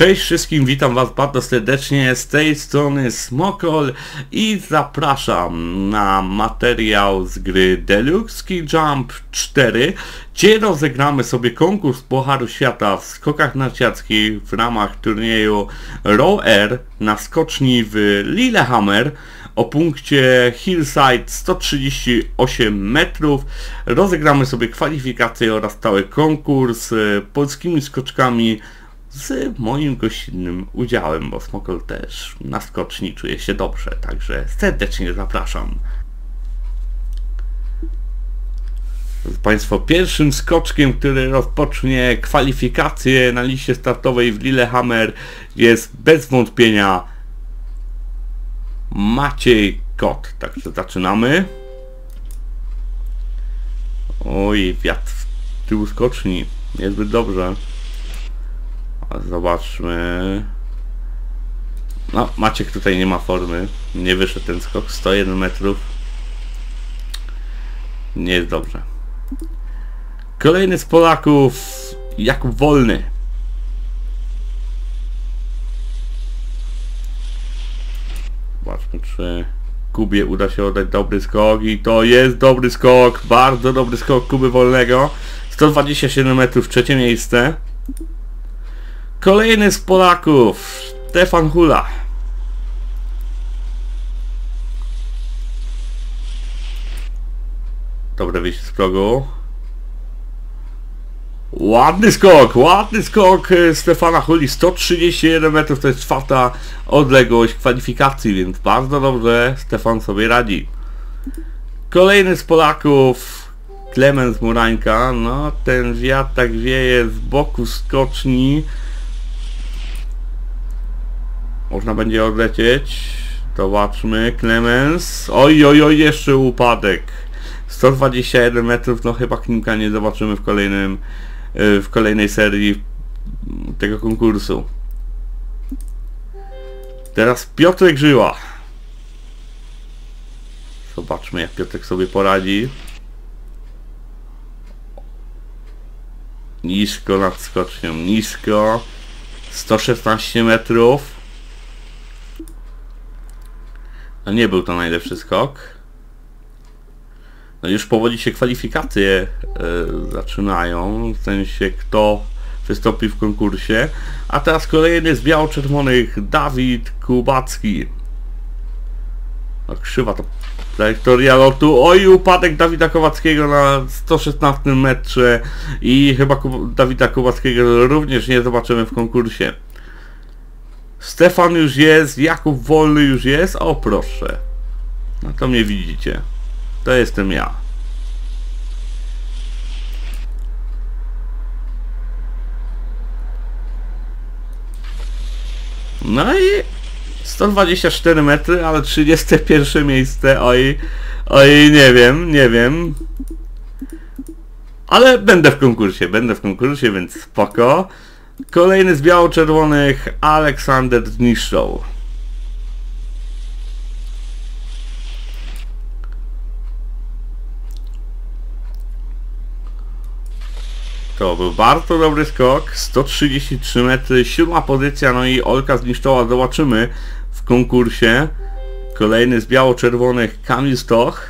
Cześć wszystkim, witam was bardzo serdecznie, z tej strony Smokol i zapraszam na materiał z gry Deluxe Ski Jump 4, gdzie rozegramy sobie konkurs Pucharu Świata w skokach narciarskich w ramach turnieju Raw Air na skoczni w Lillehammer o punkcie Hillside 138 metrów. Rozegramy sobie kwalifikacje oraz cały konkurs polskimi skoczkami z moim gościnnym udziałem, bo Smokol też na skoczni czuje się dobrze, także serdecznie zapraszam. Państwo, pierwszym skoczkiem, który rozpocznie kwalifikacje na liście startowej w Lillehammer, jest bez wątpienia Maciej Kot. Także zaczynamy. Oj, wiatr w tył skoczni, niezbyt dobrze. Zobaczmy. No, Maciek tutaj nie ma formy. Nie wyszedł ten skok. 101 metrów. Nie jest dobrze. Kolejny z Polaków, Jakub Wolny. Zobaczmy, czy Kubie uda się oddać dobry skok. I to jest dobry skok. Bardzo dobry skok Kuby Wolnego. 127 metrów, trzecie miejsce. Kolejny z Polaków, Stefan Hula. Dobre wyjście z progu. Ładny skok Stefana Huli, 131 metrów, to jest czwarta odległość kwalifikacji, więc bardzo dobrze Stefan sobie radzi. Kolejny z Polaków, Klemens Murańka. No, ten wiatr tak wieje z boku skoczni. Można będzie odlecieć. Zobaczmy, Klemens. Oj, jeszcze upadek. 121 metrów, no chyba Klimka nie zobaczymy w kolejnej serii tego konkursu. Teraz Piotrek Żyła. Zobaczmy, jak Piotrek sobie poradzi. Nisko nad skocznią, nisko. 116 metrów. No nie był to najlepszy skok. No już powoli się kwalifikacje zaczynają, w sensie kto wystąpi w konkursie. A teraz kolejny z biało-czerwonych, Dawid Kubacki. No krzywa to trajektoria lotu. Oj, upadek Dawida Kubackiego na 116 metrze i chyba Dawida Kubackiego również nie zobaczymy w konkursie. Stefan już jest, Jakub Wolny już jest. O proszę. No to mnie widzicie. To jestem ja. No i 124 metry, ale 31 miejsce. Oj, nie wiem. Ale będę w konkursie, więc spoko. Kolejny z biało-czerwonych, Aleksander Zniszczoł. To był bardzo dobry skok, 133 metry, 7. pozycja, no i Olka Zniszczoła zobaczymy w konkursie. Kolejny z biało-czerwonych, Kamil Stoch.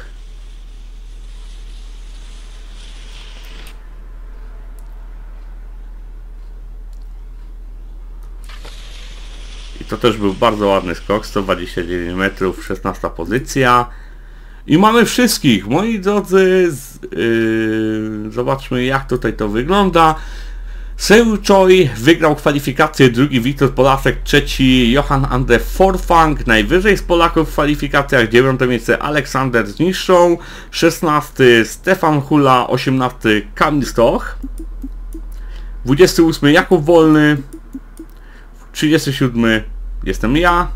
I to też był bardzo ładny skok, 129 metrów, 16. pozycja. I mamy wszystkich, moi drodzy, zobaczmy jak tutaj to wygląda. Seu Choi wygrał kwalifikację, drugi Wiktor Polasek, trzeci Johan Andre Forfang, najwyżej z Polaków w kwalifikacjach, 9. miejsce Aleksander Zniszczą, 16 Stefan Hula, 18 Kamil Stoch, 28 Jakub Wolny, 37 jestem ja.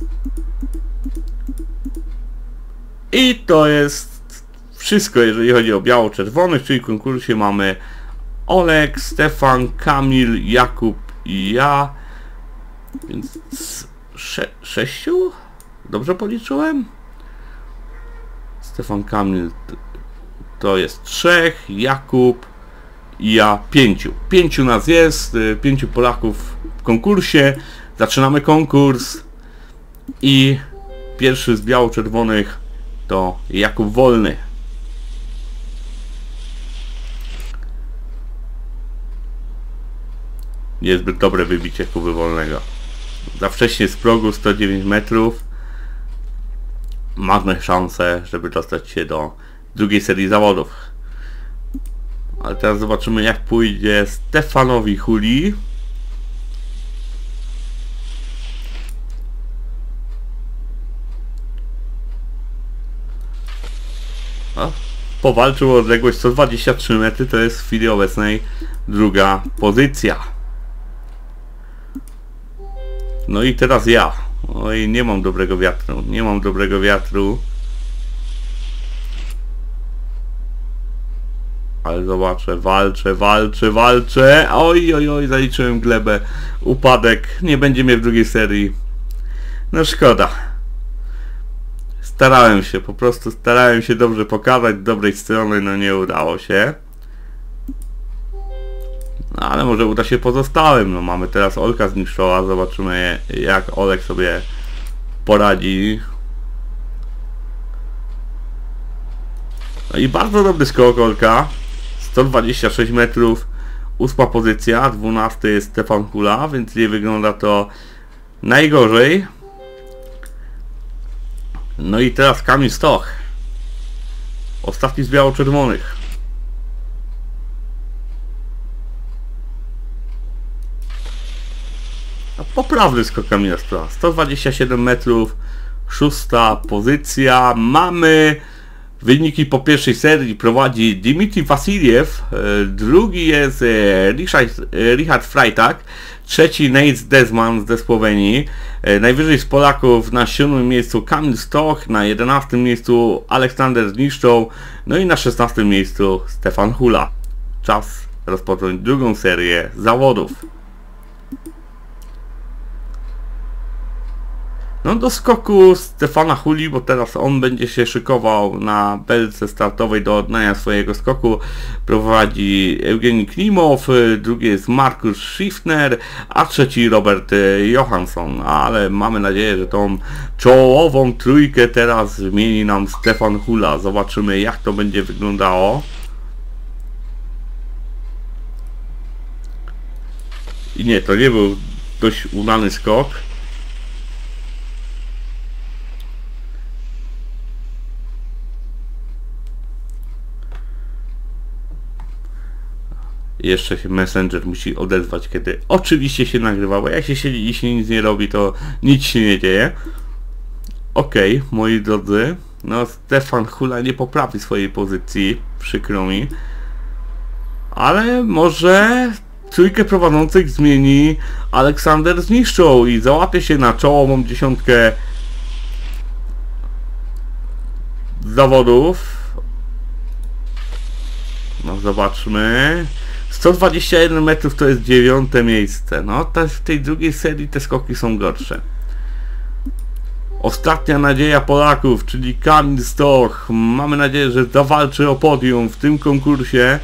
I to jest wszystko, jeżeli chodzi o biało-czerwonych, czyli w konkursie mamy Olek, Stefan, Kamil, Jakub i ja. Więc 6? Dobrze policzyłem? Stefan, Kamil to jest 3, Jakub i ja 5. 5 nas jest, 5 Polaków konkursie. Zaczynamy konkurs i pierwszy z biało-czerwonych to Jakub Wolny. Niezbyt dobre wybicie Kuby Wolnego. Za wcześnie z progu 109 metrów. Marne szanse, żeby dostać się do drugiej serii zawodów. Ale teraz zobaczymy, jak pójdzie Stefanowi Huli. Powalczył o odległość 123 metry, to jest w chwili obecnej druga pozycja. No i teraz ja. Oj, nie mam dobrego wiatru, nie mam dobrego wiatru. Ale zobaczę, walczę. Oj, zaliczyłem glebę. Upadek, nie będzie mnie w drugiej serii. No szkoda. Po prostu starałem się dobrze pokazać, z dobrej strony, no nie udało się. No, ale może uda się pozostałym. No mamy teraz Olka z Niszczoła, zobaczymy jak Olek sobie poradzi. No i bardzo dobry skok Olka. 126 metrów, 8 pozycja, 12 jest Stefan Hula, więc nie wygląda to najgorzej. No i teraz Kamil Stoch. Ostatni z biało-czerwonych. Poprawny skok Kamila Stocha. 127 metrów, 6 pozycja. Mamy wyniki po pierwszej serii. Prowadzi Dmitrij Wasiliew, drugi jest Richard Freitag, trzeci Nate Desman ze Słowenii, najwyżej z Polaków na 7. miejscu Kamil Stoch, na 11. miejscu Aleksander Zniszczoł, no i na 16. miejscu Stefan Hula. Czas rozpocząć drugą serię zawodów. No do skoku Stefana Huli, bo teraz on będzie się szykował na belce startowej do oddania swojego skoku. Prowadzi Eugenij Klimow, drugi jest Markus Schiffner, a trzeci Robert Johansson. Ale mamy nadzieję, że tą czołową trójkę teraz zmieni nam Stefan Hula. Zobaczymy, jak to będzie wyglądało. I nie, to nie był dość udany skok. Jeszcze się Messenger musi odezwać, kiedy oczywiście się nagrywa, bo jak się siedzi i się nic nie robi, to nic się nie dzieje. Okej, moi drodzy, no Stefan Hula nie poprawi swojej pozycji, przykro mi. Ale może trójkę prowadzących zmieni Aleksander Zniszczoł i załapie się na czołową dziesiątkę zawodów. No zobaczmy. 121 metrów to jest 9. miejsce. No w tej drugiej serii te skoki są gorsze. Ostatnia nadzieja Polaków, czyli Kamil Stoch. Mamy nadzieję, że zawalczy o podium w tym konkursie.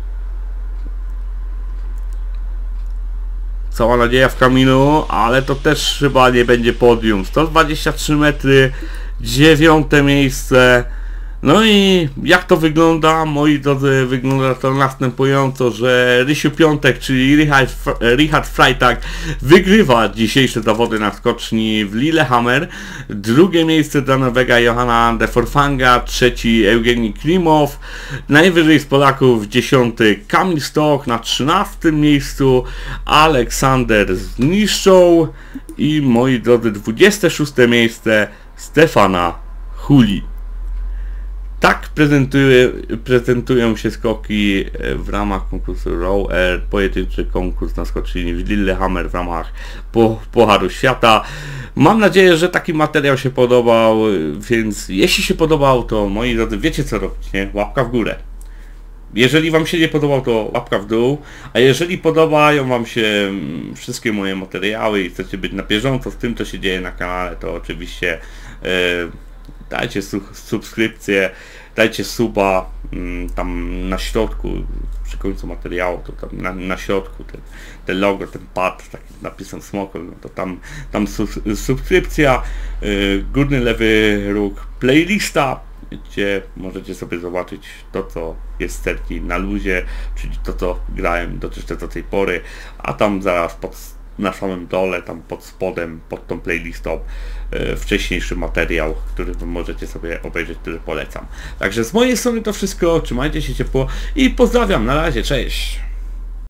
Cała nadzieja w Kamilu, ale to też chyba nie będzie podium. 123 metry, 9. miejsce. No i jak to wygląda, moi drodzy, wygląda to następująco, że Rysiu Piątek, czyli Richard Freitag wygrywa dzisiejsze zawody na skoczni w Lillehammer. Drugie miejsce dla Norwega Johanna de Forfanga, trzeci Eugenij Klimow, najwyżej z Polaków 10. Kamil Stoch, na 13. miejscu Aleksander Zniszczoł i moi drodzy 26. miejsce Stefana Huli. Tak prezentują się skoki w ramach konkursu Row Air, pojedynczy konkurs na skoczni w Lillehammer w ramach Pucharu Świata. Mam nadzieję, że taki materiał się podobał, więc jeśli się podobał, to moi drodzy, wiecie co robić, nie? Łapka w górę. Jeżeli wam się nie podobał, to łapka w dół, a jeżeli podobają wam się wszystkie moje materiały i chcecie być na bieżąco z tym, co się dzieje na kanale, to oczywiście dajcie subskrypcję. dajcie suba, tam na środku, przy końcu materiału, to tam na środku ten logo, ten pad, taki napisem Smokol, no to tam subskrypcja, górny lewy róg playlista, gdzie możecie sobie zobaczyć to, co jest z serki na luzie, czyli to, co grałem do tej pory, a tam zaraz na samym dole, tam pod spodem, pod tą playlistą wcześniejszy materiał, który wy możecie sobie obejrzeć, który polecam. Także z mojej strony to wszystko, trzymajcie się ciepło i pozdrawiam, na razie, cześć!